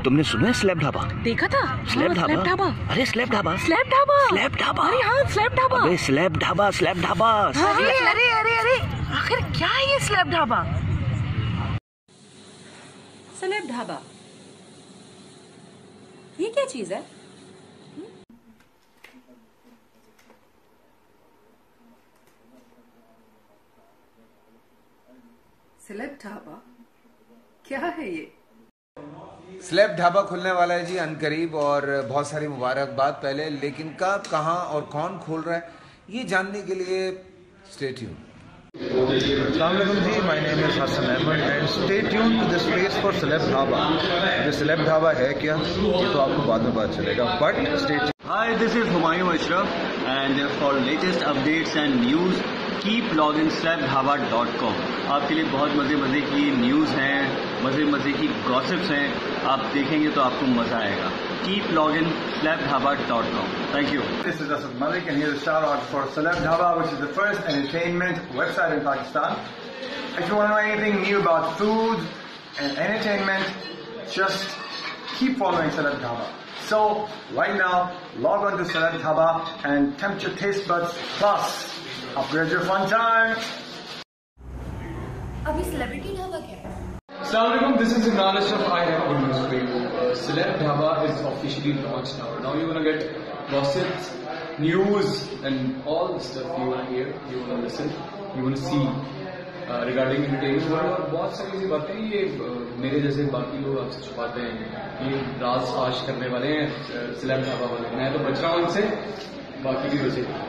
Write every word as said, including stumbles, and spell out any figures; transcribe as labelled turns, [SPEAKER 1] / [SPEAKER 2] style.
[SPEAKER 1] तुमने सुना है स्लेब ढाबा?
[SPEAKER 2] देखा था
[SPEAKER 1] स्लेब
[SPEAKER 2] हाँ, स्लेब
[SPEAKER 1] ढाबा।
[SPEAKER 2] ढाबा
[SPEAKER 1] अरे celeb dhaba
[SPEAKER 2] celeb dhaba
[SPEAKER 1] celeb dhaba
[SPEAKER 2] अरे हाँ स्लेब ढाबा
[SPEAKER 1] अरे स्लेब ढाबा स्लेब ढाबा
[SPEAKER 2] अरे अरे अरे अरे आखिर क्या है ये स्लेब ढाबा? स्लेब ढाबा ये क्या चीज है? स्लेब ढाबा क्या है ये?
[SPEAKER 3] स्लेब ढाबा खुलने वाला है जी अनकरीब, और बहुत सारी मुबारकबाद पहले, लेकिन कब, कहां और कौन खोल रहा है ये जानने के लिए स्टे ट्यून।
[SPEAKER 4] अस्सलाम वालेकुम जी, my name is Hasan Ahmed and stay tune to this place for celeb dhaba. ये सेलेब ढाबा है क्या ये तो आपको बाद में पता चलेगा, but stay tune.
[SPEAKER 5] Hi, this is Humayun Ashraf and for latest updates and news keep logging celeb dhaba dot com। आपके लिए बहुत मजे मजे की न्यूज हैं, मजे मजे की गॉसिप्स हैं, आप देखेंगे तो आपको मजा आएगा। Keep logging celeb dhaba dot com। Thank you।
[SPEAKER 4] This is Asad Malik and here's a shout out for Celeb Dhaba, which is the first entertainment website in Pakistan. If you want to know anything new about food and entertainment, just keep following Celeb Dhaba. So, right now, log on to Celeb Dhaba and tempt your taste buds plus upgrade your fun time.
[SPEAKER 6] अभी celebrity dhaba क्या है?
[SPEAKER 7] Assalamualaikum, this is Imran Ashraf. I have good news for you. Uh, Celeb Dhaba is officially launched now. Now you're gonna get gossips, news, and all the stuff you wanna hear, you wanna listen, you wanna see uh, regarding entertainment world, और बहुत सारी ऐसी बातें ये uh, मेरे जैसे बाकी लोग आपसे छुपाते हैं, ये राज फाश करने वाले हैं सेलेब ढाबा वाले। मैं तो बच रहा हूँ इनसे, बाकी की वजह